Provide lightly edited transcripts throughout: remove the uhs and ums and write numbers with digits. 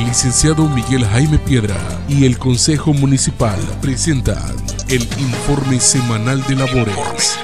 El licenciado Miguel Jaime Piedra y el Consejo Municipal presentan el Informe Semanal de Labores.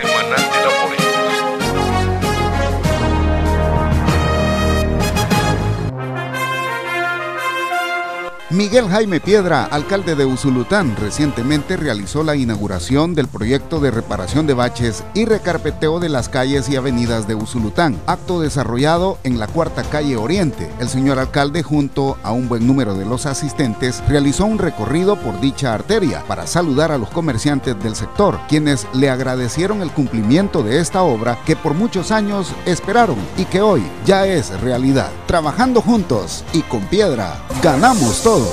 Miguel Jaime Piedra, alcalde de Usulután, recientemente realizó la inauguración del proyecto de reparación de baches y recarpeteo de las calles y avenidas de Usulután, acto desarrollado en la Cuarta Calle Oriente. El señor alcalde, junto a un buen número de los asistentes, realizó un recorrido por dicha arteria para saludar a los comerciantes del sector, quienes le agradecieron el cumplimiento de esta obra que por muchos años esperaron y que hoy ya es realidad. Trabajando juntos y con Piedra, ganamos todos.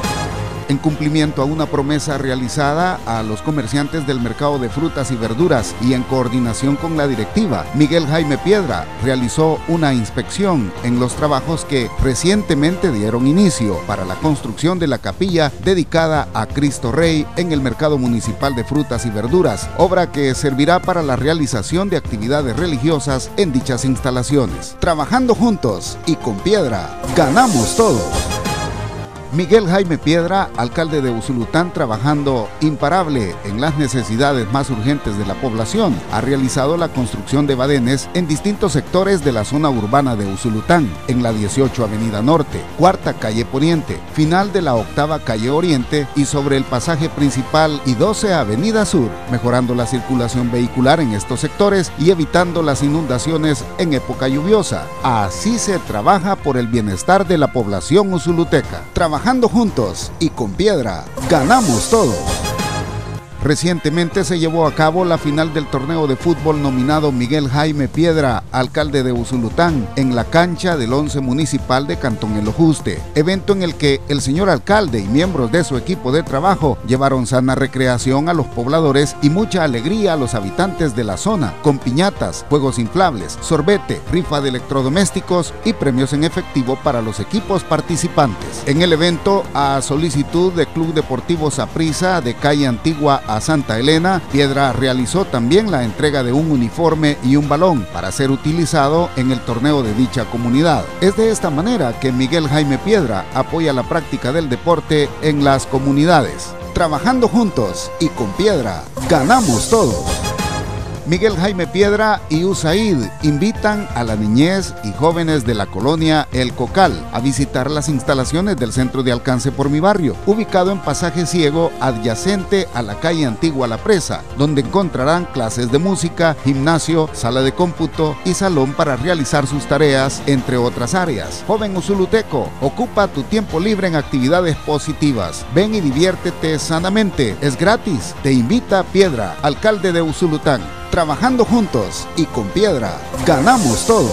En cumplimiento a una promesa realizada a los comerciantes del mercado de frutas y verduras y en coordinación con la directiva, Miguel Jaime Piedra realizó una inspección en los trabajos que recientemente dieron inicio para la construcción de la capilla dedicada a Cristo Rey en el mercado municipal de frutas y verduras, obra que servirá para la realización de actividades religiosas en dichas instalaciones. Trabajando juntos y con Piedra, ganamos todos. Miguel Jaime Piedra, alcalde de Usulután, trabajando imparable en las necesidades más urgentes de la población, ha realizado la construcción de badenes en distintos sectores de la zona urbana de Usulután, en la 18 Avenida Norte, Cuarta Calle Poniente, final de la Octava Calle Oriente y sobre el pasaje principal y 12 Avenida Sur, mejorando la circulación vehicular en estos sectores y evitando las inundaciones en época lluviosa. Así se trabaja por el bienestar de la población usuluteca. Trabajando juntos y con Piedra, ganamos todos. Recientemente se llevó a cabo la final del torneo de fútbol nominado Miguel Jaime Piedra, alcalde de Usulután, en la cancha del 11 municipal de Cantón El Ojuste, evento en el que el señor alcalde y miembros de su equipo de trabajo llevaron sana recreación a los pobladores y mucha alegría a los habitantes de la zona, con piñatas, juegos inflables, sorbete, rifa de electrodomésticos y premios en efectivo para los equipos participantes. En el evento, a solicitud de Club Deportivo Saprissa de Calle Antigua a Santa Elena, Piedra realizó también la entrega de un uniforme y un balón para ser utilizado en el torneo de dicha comunidad. Es de esta manera que Miguel Jaime Piedra apoya la práctica del deporte en las comunidades. Trabajando juntos y con Piedra, ganamos todos. Miguel Jaime Piedra y USAID invitan a la niñez y jóvenes de la colonia El Cocal a visitar las instalaciones del Centro de Alcance por mi barrio, ubicado en Pasaje Ciego, adyacente a la calle Antigua La Presa, donde encontrarán clases de música, gimnasio, sala de cómputo y salón para realizar sus tareas, entre otras áreas. Joven usuluteco, ocupa tu tiempo libre en actividades positivas. Ven y diviértete sanamente, es gratis. Te invita Piedra, alcalde de Usulután. Trabajando juntos y con Piedra, ganamos todos.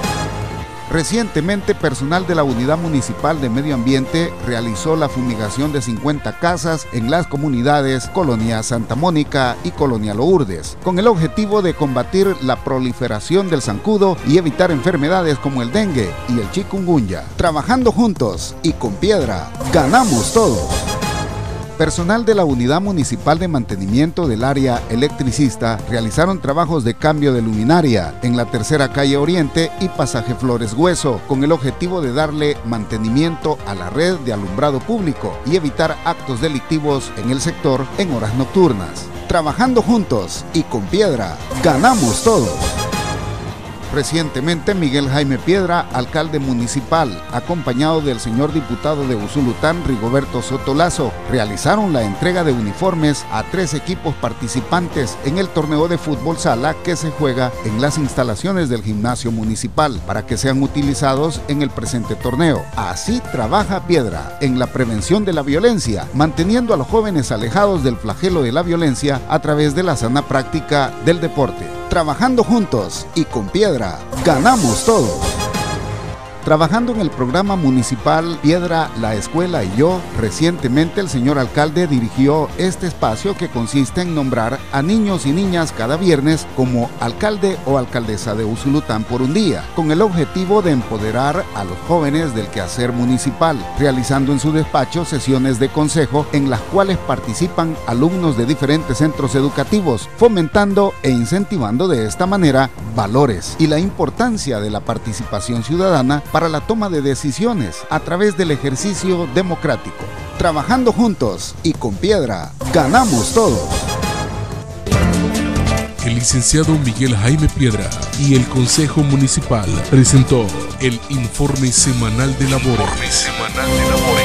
Recientemente, personal de la Unidad Municipal de Medio Ambiente realizó la fumigación de 50 casas en las comunidades Colonia Santa Mónica y Colonia Lourdes, con el objetivo de combatir la proliferación del zancudo y evitar enfermedades como el dengue y el chikungunya. Trabajando juntos y con Piedra, ganamos todos. Personal de la Unidad Municipal de Mantenimiento del Área Electricista realizaron trabajos de cambio de luminaria en la Tercera Calle Oriente y Pasaje Flores Hueso, con el objetivo de darle mantenimiento a la red de alumbrado público y evitar actos delictivos en el sector en horas nocturnas. Trabajando juntos y con Piedra, ganamos todos. Recientemente, Miguel Jaime Piedra, alcalde municipal, acompañado del señor diputado de Usulután, Rigoberto Soto Lazo, realizaron la entrega de uniformes a 3 equipos participantes en el torneo de fútbol sala que se juega en las instalaciones del gimnasio municipal para que sean utilizados en el presente torneo. Así trabaja Piedra en la prevención de la violencia, manteniendo a los jóvenes alejados del flagelo de la violencia a través de la sana práctica del deporte. Trabajando juntos y con Piedra, ganamos todos. Trabajando en el programa municipal Piedra, la Escuela y Yo, recientemente el señor alcalde dirigió este espacio que consiste en nombrar a niños y niñas cada viernes como alcalde o alcaldesa de Usulután por un día, con el objetivo de empoderar a los jóvenes del quehacer municipal, realizando en su despacho sesiones de consejo en las cuales participan alumnos de diferentes centros educativos, fomentando e incentivando de esta manera valores y la importancia de la participación ciudadana para la toma de decisiones a través del ejercicio democrático. Trabajando juntos y con Piedra, ganamos todos. El licenciado Miguel Jaime Piedra y el Consejo Municipal presentó el Informe Semanal de Labores.